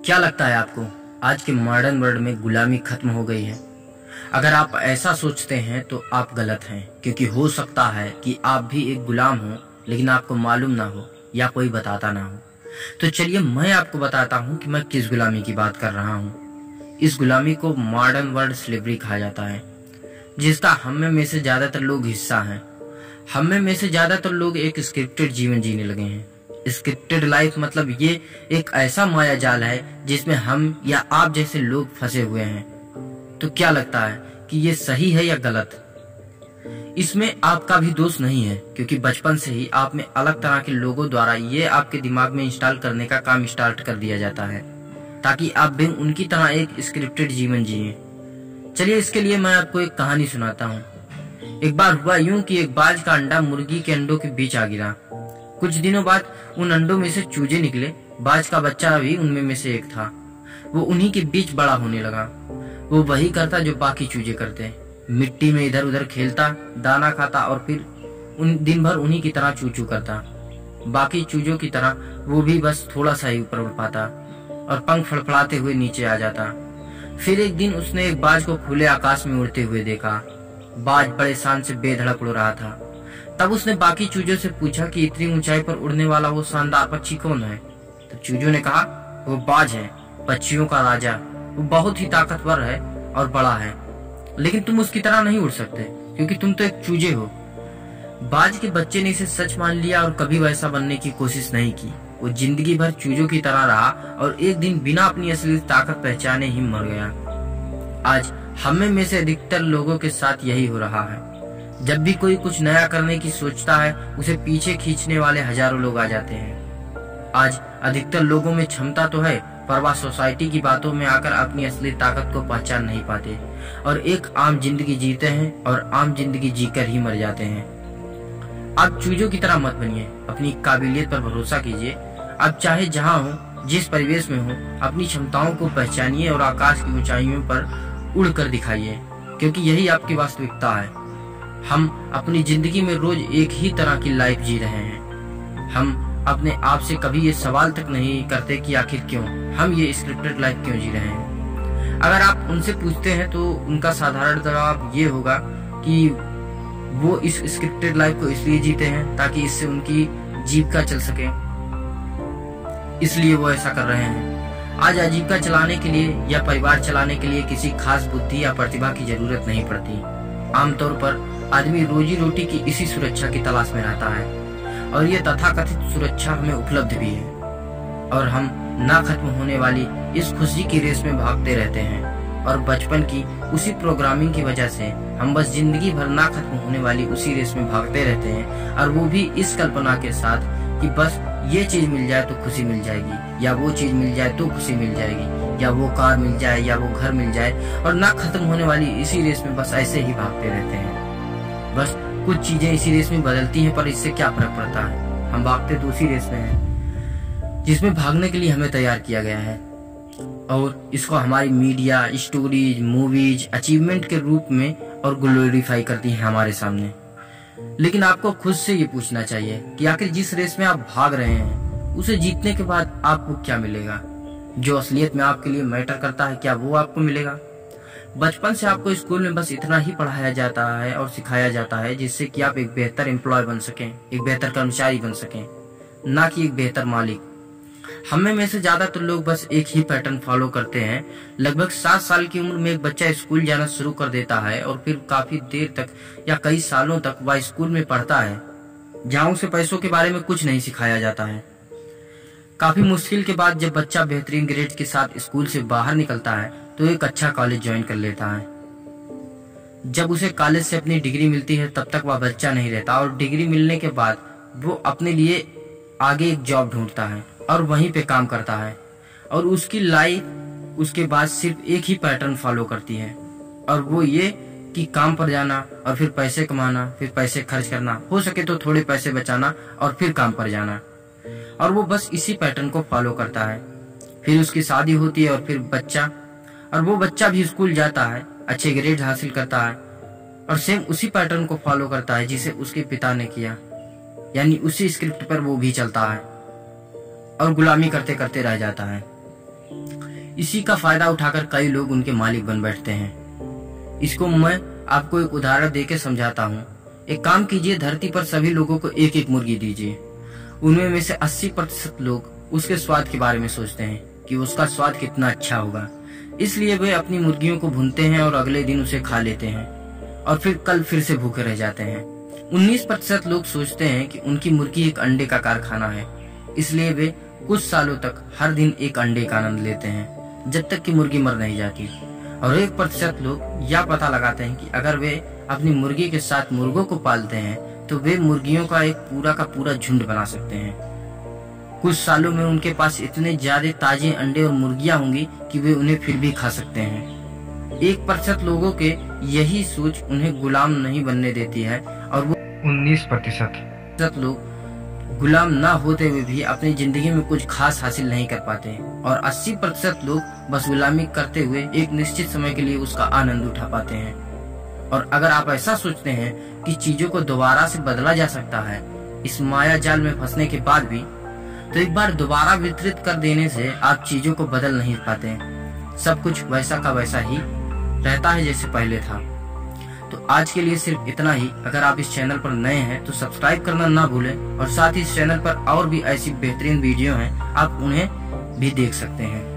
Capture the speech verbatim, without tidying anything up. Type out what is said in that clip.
क्या लगता है आपको आज के मॉडर्न वर्ल्ड में गुलामी खत्म हो गई है? अगर आप ऐसा सोचते हैं तो आप गलत हैं, क्योंकि हो सकता है कि आप भी एक गुलाम हो लेकिन आपको मालूम ना हो या कोई बताता ना हो। तो चलिए मैं आपको बताता हूँ कि मैं किस गुलामी की बात कर रहा हूँ। इस गुलामी को मॉडर्न वर्ल्ड स्लेवरी कहा जाता है, जिसका हम में से ज्यादातर लोग हिस्सा हैं। हम में से ज्यादातर लोग एक स्क्रिप्टेड जीवन जीने लगे हैं। स्क्रिप्टेड लाइफ मतलब ये एक ऐसा माया जाल है जिसमें हम या आप जैसे लोग फंसे हुए हैं। तो क्या लगता है कि ये सही है या गलत? इसमें आपका भी दोष नहीं है, क्योंकि बचपन से ही आप में अलग तरह के लोगों द्वारा ये आपके दिमाग में इंस्टॉल करने का काम स्टार्ट कर दिया जाता है, ताकि आप भी उनकी तरह एक स्क्रिप्टेड जीवन जिए। चलिए इसके लिए मैं आपको एक कहानी सुनाता हूँ। एक बार हुआ यूं कि एक बाज का अंडा मुर्गी के अंडों के बीच आ गिरा। कुछ दिनों बाद उन अंडों में से चूजे निकले। बाज का बच्चा भी उनमें में से एक था। वो उन्हीं के बीच बड़ा होने लगा। वो वही करता जो बाकी चूजे करते, मिट्टी में इधर उधर खेलता, दाना खाता और फिर उन दिन भर उन्हीं की तरह चू चू करता। बाकी चूजों की तरह वो भी बस थोड़ा सा ही ऊपर उड़ पाता और पंख फड़फड़ाते हुए नीचे आ जाता। फिर एक दिन उसने एक बाज को खुले आकाश में उड़ते हुए देखा। बाज बड़े शान से बेधड़क उड़ रहा था। तब उसने बाकी चूजों से पूछा कि इतनी ऊंचाई पर उड़ने वाला वो शानदार पक्षी कौन है? तब चूजों ने कहा, वो बाज है, पक्षियों का राजा। वो बहुत ही ताकतवर है और बड़ा है, लेकिन तुम उसकी तरह नहीं उड़ सकते, क्योंकि तुम तो एक चूजे हो। बाज के बच्चे ने इसे सच मान लिया और कभी वैसा बनने की कोशिश नहीं की। वो जिंदगी भर चूजों की तरह रहा और एक दिन बिना अपनी असली ताकत पहचाने ही मर गया। आज हम में से अधिकतर लोगों के साथ यही हो रहा है। जब भी कोई कुछ नया करने की सोचता है, उसे पीछे खींचने वाले हजारों लोग आ जाते हैं। आज अधिकतर लोगों में क्षमता तो है, पर वह सोसाइटी की बातों में आकर अपनी असली ताकत को पहचान नहीं पाते और एक आम जिंदगी जीते हैं और आम जिंदगी जीकर ही मर जाते हैं। आप चूजों की तरह मत बनिए, अपनी काबिलियत पर भरोसा कीजिए। आप चाहे जहाँ हो, जिस परिवेश में हो, अपनी क्षमताओं को पहचानिए और आकाश की ऊंचाइयों पर उड़कर दिखाइए, क्योंकि यही आपकी वास्तविकता है। हम अपनी जिंदगी में रोज एक ही तरह की लाइफ जी रहे हैं। हम अपने आप से कभी ये सवाल तक नहीं करते कि आखिर क्यों हम ये स्क्रिप्टेड लाइफ क्यों जी रहे हैं। अगर आप उनसे पूछते हैं तो उनका साधारण जवाब ये होगा कि वो इस स्क्रिप्टेड लाइफ को इसलिए जीते हैं ताकि इससे उनकी जीविका चल सके, इसलिए वो ऐसा कर रहे हैं। आज आजीविका चलाने के लिए या परिवार चलाने के लिए किसी खास बुद्धि या प्रतिभा की जरूरत नहीं पड़ती। आमतौर पर आदमी रोजी रोटी की इसी सुरक्षा की तलाश में रहता है और ये तथाकथित सुरक्षा हमें उपलब्ध भी है, और हम ना खत्म होने वाली इस खुशी की रेस में भागते रहते हैं। और बचपन की उसी प्रोग्रामिंग की वजह से हम बस जिंदगी भर ना खत्म होने वाली उसी रेस में भागते रहते हैं, और वो भी इस कल्पना के साथ कि बस ये चीज मिल जाए तो खुशी मिल जाएगी, या वो चीज मिल जाए तो खुशी मिल जाएगी, या वो कार मिल जाए या वो घर मिल जाए, और ना खत्म होने वाली इसी रेस में बस ऐसे ही भागते रहते हैं। बस कुछ चीजें इसी रेस में बदलती हैं, पर इससे क्या फर्क पड़ता है? हम भागते तो उसी रेस में हैं जिसमें भागने के लिए हमें तैयार किया गया है, और इसको हमारी मीडिया, स्टोरीज, मूवीज अचीवमेंट के रूप में और ग्लोरीफाई करती है हमारे सामने। लेकिन आपको खुद से ये पूछना चाहिए कि आखिर जिस रेस में आप भाग रहे हैं उसे जीतने के बाद आपको क्या मिलेगा? जो असलियत में आपके लिए मैटर करता है, क्या वो आपको मिलेगा? बचपन से आपको स्कूल में बस इतना ही पढ़ाया जाता है और सिखाया जाता है जिससे कि आप एक बेहतर एम्प्लॉय बन सकें, एक बेहतर कर्मचारी बन सकें, ना कि एक बेहतर मालिक। हमें में से ज्यादातर लोग बस एक ही पैटर्न फॉलो करते हैं। लगभग सात साल की उम्र में एक बच्चा स्कूल जाना शुरू कर देता है और फिर काफी देर तक या कई सालों तक वह स्कूल में पढ़ता है, जहाँ उसे पैसों के बारे में कुछ नहीं सिखाया जाता है। काफी मुश्किल के बाद जब बच्चा बेहतरीन ग्रेड के साथ स्कूल से बाहर निकलता है तो एक अच्छा कॉलेज ज्वाइन कर लेता है। जब उसे कॉलेज से अपनी डिग्री मिलती है तब तक वह बच्चा नहीं रहता, और डिग्री मिलने के बाद वो अपने लिए आगे एक जॉब ढूंढता है और वहीं पे काम करता है, और उसकी लाइफ उसके बाद सिर्फ एक ही पैटर्न फॉलो करती है, और वो ये कि काम पर जाना और फिर पैसे कमाना, फिर पैसे खर्च करना, हो सके तो थोड़े पैसे बचाना और फिर काम पर जाना, और वो बस इसी पैटर्न को फॉलो करता है। फिर उसकी शादी होती है और फिर बच्चा, और वो बच्चा भी स्कूल जाता है, अच्छे ग्रेड हासिल करता है और सेम उसी पैटर्न को फॉलो करता है जिसे उसके पिता ने किया, यानी उसी स्क्रिप्ट पर वो भी चलता है और गुलामी करते करते रह जाता है। इसी का फायदा उठाकर कई लोग उनके मालिक बन बैठते हैं। इसको मैं आपको एक उदाहरण देकर समझाता हूँ। एक काम कीजिए, धरती पर सभी लोगों को एक एक मुर्गी दीजिए। उनमें में से अस्सी प्रतिशत लोग उसके स्वाद के बारे में सोचते हैं कि उसका स्वाद कितना अच्छा होगा, इसलिए वे अपनी मुर्गियों को भूनते हैं और अगले दिन उसे खा लेते हैं और फिर कल फिर से भूखे रह जाते हैं। उन्नीस प्रतिशत लोग सोचते हैं कि उनकी मुर्गी एक अंडे का कारखाना है, इसलिए वे कुछ सालों तक हर दिन एक अंडे का आनंद लेते हैं जब तक कि मुर्गी मर नहीं जाती। और एक प्रतिशत लोग यह पता लगाते हैं कि अगर वे अपनी मुर्गी के साथ मुर्गों को पालते हैं तो वे मुर्गियों का एक पूरा का पूरा झुंड बना सकते हैं। कुछ सालों में उनके पास इतने ज्यादा ताजे अंडे और मुर्गियां होंगी कि वे उन्हें फिर भी खा सकते हैं। एक प्रतिशत लोगों के यही सोच उन्हें गुलाम नहीं बनने देती है और वो उन्नीस प्रतिशत लोग गुलाम ना होते हुए भी अपनी जिंदगी में कुछ खास हासिल नहीं कर पाते और अस्सी प्रतिशत लोग बस गुलामी करते हुए एक निश्चित समय के लिए उसका आनंद उठा पाते हैं। और अगर आप ऐसा सोचते हैं कि चीजों को दोबारा से बदला जा सकता है इस माया जाल में फंसने के बाद भी, तो एक बार दोबारा वितरित कर देने से आप चीजों को बदल नहीं पाते। सब कुछ वैसा का वैसा ही रहता है जैसे पहले था। तो आज के लिए सिर्फ इतना ही। अगर आप इस चैनल पर नए हैं तो सब्सक्राइब करना ना भूलें और साथ ही इस चैनल पर और भी ऐसी बेहतरीन वीडियो हैं, आप उन्हें भी देख सकते हैं।